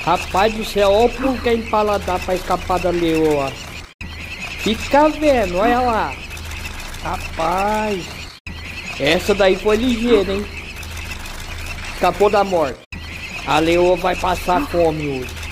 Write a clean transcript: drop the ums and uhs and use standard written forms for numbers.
Rapaz do céu, olha o pulo que é empaladar pra escapar da leoa. Fica vendo, olha lá. Rapaz. Essa daí foi ligeira, hein? Escapou da morte. A leoa vai passar fome hoje.